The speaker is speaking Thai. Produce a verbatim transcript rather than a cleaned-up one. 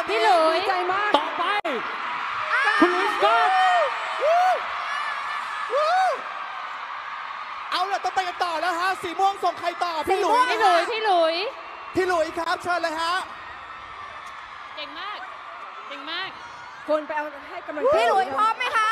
พี่หลุยใจมากต่อไปคุณลุยส์ครับเอาล่ะต้องไปกันต่อแล้วฮะสีม่วงส่งใครต่อพี่หลุยพี่หลุยพี่หลุยพี่หลุยครับเชิญเลยฮะเก่งมากเก่งมากคนไปเอาให้กำลังใจพี่หลุยพร้อมไหมคะ